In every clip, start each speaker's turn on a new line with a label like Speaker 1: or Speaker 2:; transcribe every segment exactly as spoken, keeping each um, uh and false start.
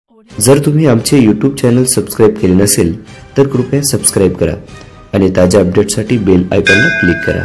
Speaker 1: जर तुम्ही आमचे यूट्यूब चॅनल सबस्क्राइब केले नसेल तर कृपया सबस्क्राइब करा आणि ताज्या अपडेट्ससाठी बेल आयकॉनला क्लिक करा।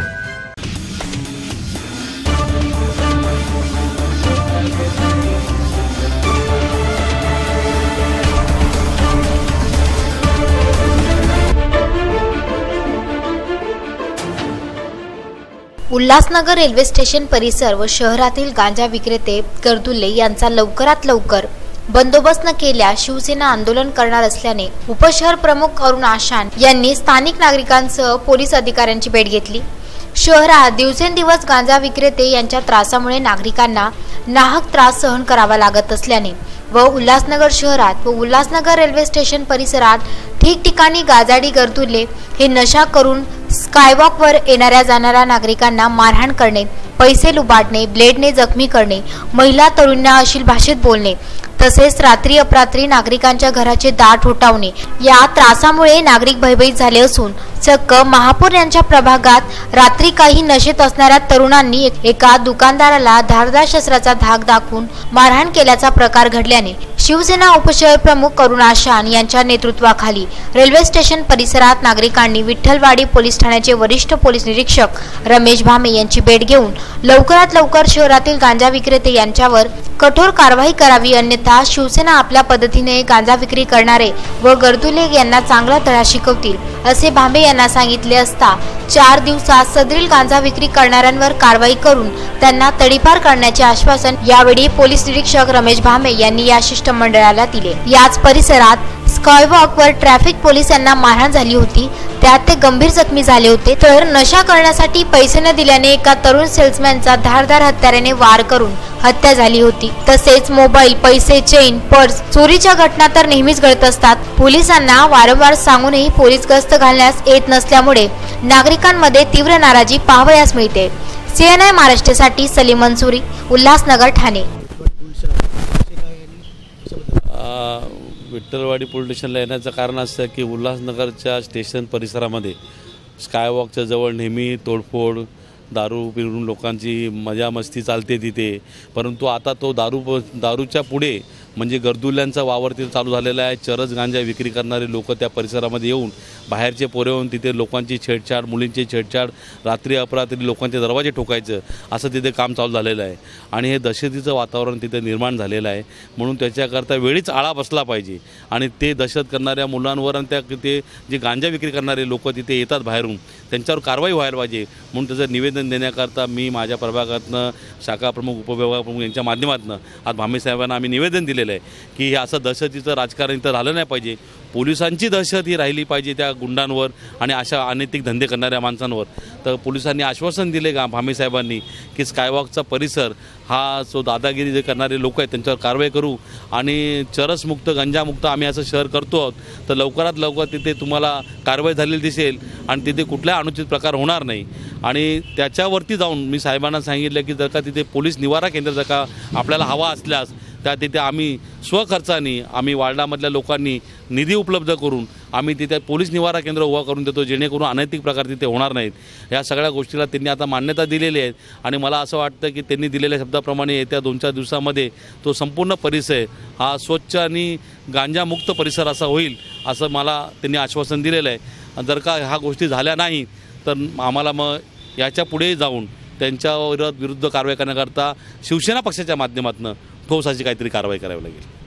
Speaker 2: उल्हासनगर रेल्वे स्टेशन परिसर व शहरातील गांजा विक्रेते गर्दुल्ले यांचा लवकरात लवकर बंदोबस्त न केल्या शिवसेना आंदोलन करणार असल्याने उपशहर प्रमुख अरुण आशान यांनी स्थानिक नागरिकांसह पोलीस अधिकाऱ्यांची भेट घेतली। शहरात दिवसेंदिवस गांजा विक्रेते यांच्या त्रासामुळे नागरिकांना नाहक त्रास सहन करावा लागत असल्याने व उल्हासनगर शहरात व उल्हासनगर रेल्वे स्टेशन परिसरात ठिकठिकाणी गाजाडी गर्दुल्ले हे नशा करून स्कायवॉकवर येणाऱ्या जाणाऱ्या नागरिकांना मारहाण करणे, पैसे लुबाडणे, ब्लेडने जखमी करणे, महिला तरुणांना अश्लील भाषेत बोलणे तसेच रात्री अपरात्री नागरिकांच्या घराचे दार ठोठावणे या त्रासामुळे नागरिक भयभीत झाले असून चक्क महापौर यांच्या प्रभागात रात्री काही नशेत असणाऱ्या तरुणांनी एका दुकानदाराला धारदार शस्त्राचा धाक दाखवून मारहाण केल्याचा प्रकार घडल्याने शिवसेना उपशहर प्रमुख अरुण आशान यांच्या नेतृत्वाखाली रेल्वे स्टेशन परिसरात नागरिकांनी विठ्ठलवाडी पोलीस ठाण्याचे वरिष्ठ पोलीस निरीक्षक रमेश भामे यांची भेट घेऊन लवकरात लवकर शहरातील गांजा विक्रेते यांच्यावर कठोर कारवाई करावी, अन्यथा शिवसेना आपल्या पद्धतीने गांजा विक्री करणारे व गर्दुल्ले यांना चांगला धडा शिकवतील असे भामे यांना सांगितले असता चार दिवसात सदरील गांजा विक्री करणाऱ्यांवर कारवाई करून त्यांना तडीपार करण्याचे आश्वासन यावेळी पोलीस निरीक्षक रमेश भामे यांनी या शिष्टमंडळाला दिले। याच परिसरात स्कायवॉकवर ट्रॅफिक पोलिसांना मारहाण झाली होती, त्यात ते गंभीर जखमी झाले होते। तर नशा करण्यासाठी पैसे न दिल्याने एका तरुण सेल्समॅनचा धारदार हत्याराने वार करून हत्या झाली होती। तसेच मोबाईल, पैसे, चेन, पर्स चोरीच्या घटना तर नेहमीच घडत असतात। पोलिसांना वारंवार सांगूनही पोलीस गस्त घालण्यास येत नसल्यामुळे नागरिकांमध्ये तीव्र नाराजी पाहावयास मिळते। सीएनआय महाराष्ट्रासाठी सलीम मंसुरी, उल्हासनगर, ठाणे।
Speaker 3: विठ्ठलवाडी पोलीस स्टेशनला येण्याचं कारण असं की उल्हासनगरच्या स्टेशन परिसरामध्ये स्कायवॉकच्या जवळ नेहमी तोडफोड, दारू पिऊन लोकांची मजा मस्ती चालते तिथे, परंतु आता तो दारू दारूच्या पुढे म्हणजे गर्दुल्ल्यांचा वावर तिथे चालू झालेला आहे। चरस गांजा विक्री करणारे लोक त्या परिसरामध्ये येऊन बाहेरचे पोरे येऊन तिथे लोकांची छेडछाड, मुलींची छेडछाड, रात्री अपरात्री लोकांचे दरवाजे ठोकायचं असं तिथे काम चालू झालेलं आहे आणि हे दहशतीचं वातावरण तिथे निर्माण झालेलं आहे। म्हणून त्याच्याकरता वेळीच आळा बसला पाहिजे आणि ते दहशत करणाऱ्या मुलांवर आणि त्या तिथे जे गांजा विक्री करणारे लोक तिथे येतात बाहेरून त्यांच्यावर कारवाई व्हायला पाहिजे। म्हणून त्याचं निवेदन देण्याकरता मी माझ्या प्रभागातनं शाखा प्रमुख, उपविभाग प्रमुख यांच्या माध्यमातून आज भामे साहेबांना आम्ही निवेदन दिलेलं आहे की हे असं दहशतीचं राजकारण इथं झालं नाही पाहिजे। पोलिसांची दहशत ही राहिली पाहिजे त्या गुंडांवर आणि अशा अनैतिक धंदे करणाऱ्या माणसांवर। तर पोलिसांनी आश्वासन दिले का भामे साहेबांनी की स्कायवॉकचा परिसर हा जो दादागिरी जे करणारे लोक आहेत त्यांच्यावर कारवाई करू आणि चरसमुक्त, गंजामुक्त आम्ही असं शहर करतो आहोत। तर लवकरात लवकर तिथे तुम्हाला कारवाई झालेली दिसेल आणि तिथे कुठल्या अनुचित प्रकार होणार नाही। आणि त्याच्यावरती जाऊन मी साहेबांना सांगितलं की जर का तिथे पोलीस निवारा केंद्र जर का आपल्याला हवा असल्यास त्या तिथे आम्ही स्वखर्चाने आम्ही वार्डामधल्या लोकांनी निधी उपलब्ध करून आम्ही तिथे पोलीस निवारा केंद्र उभा करून देतो, जेणेकरून अनैतिक प्रकार तिथे होणार नाहीत। ह्या सगळ्या गोष्टीला त्यांनी आता मान्यता दिलेली आहे आणि मला असं वाटतं की त्यांनी दिलेल्या शब्दाप्रमाणे येत्या दोन चार दिवसामध्ये तो संपूर्ण परिसर हा स्वच्छ आणि गांजामुक्त परिसर असा होईल असं मला त्यांनी आश्वासन दिलेलं आहे। जर का ह्या गोष्टी झाल्या नाही तर आम्हाला मग याच्या पुढे जाऊन त्यांच्या विरुद्ध कारवाई करण्याकरता शिवसेना पक्षाच्या माध्यमातून ठोस अशी काहीतरी कारवाई करावी लागेल।